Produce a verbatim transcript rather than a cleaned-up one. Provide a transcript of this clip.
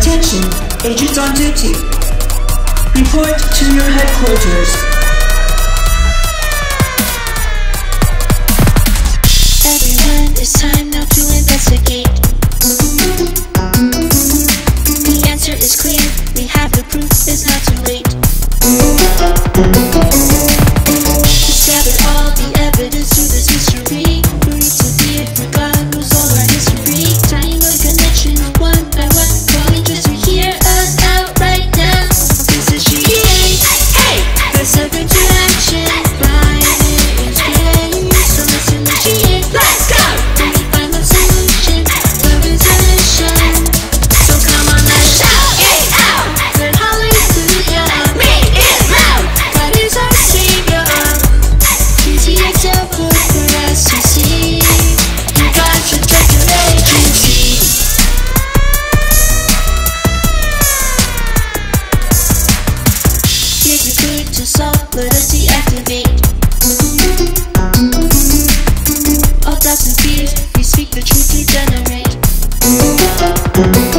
Attention, agents on duty. Report to your headquarters. Everyone, it's time now to investigate. The answer is clear, we have the proof, it's not too late. Let's gather all the evidence to this mystery. We need to see it for God knows all our history. Tying a connection one by one, calling just to hear us out right now. This is G D A, hey, let's step into action. Flying in space, so listen to G D A. Let's go! Let me find the solution, love is a mission. So come on, let's shout it out. Let hallelujah ring it loud. God is our savior. Easy example for us to see. You got to check your agency. Give your click to solve, let us deactivate all doubts and fears. We speak the truth to generate.